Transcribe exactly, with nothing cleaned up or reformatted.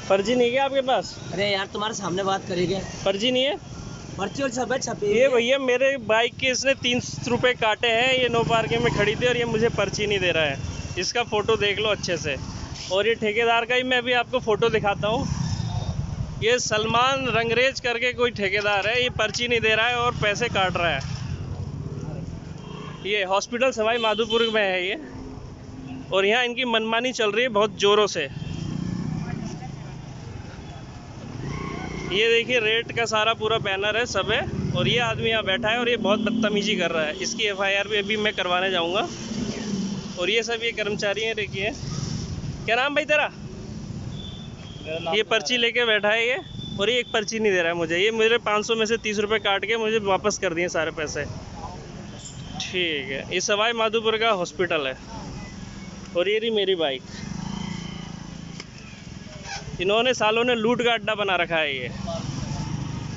पर्ची नहीं है आपके पास? अरे यार तुम्हारे सामने बात करेंगे। पर्ची नहीं है? पर्ची और सब छपी। ये भैया मेरे बाइक के इसने तीन रुपए काटे हैं, ये नो पार्किंग में खड़ी थी और ये मुझे पर्ची नहीं दे रहा है। इसका फ़ोटो देख लो अच्छे से। और ये ठेकेदार का ही मैं भी आपको फ़ोटो दिखाता हूँ। ये सलमान रंगरेज करके कोई ठेकेदार है, ये पर्ची नहीं दे रहा है और पैसे काट रहा है। ये हॉस्पिटल सवाई माधोपुर में है ये, और यहाँ इनकी मनमानी चल रही है बहुत ज़ोरों से। ये देखिए रेट का सारा पूरा बैनर है, सब है, और ये आदमी यहाँ बैठा है और ये बहुत बदतमीजी कर रहा है। इसकी एफ आई आर भी अभी मैं करवाने जाऊँगा। और ये सब ये कर्मचारी हैं, देखिए। क्या नाम भाई तेरा? ये पर्ची लेके बैठा है ये, और ये एक पर्ची नहीं दे रहा है मुझे। ये मेरे पाँच सौ में से तीस रुपए काट के मुझे वापस कर दिए सारे पैसे। ठीक है, ये सवाई माधोपुर का हॉस्पिटल है, और ये रही मेरी बाइक। इन्होंने सालों ने लूट का अड्डा बना रखा है ये।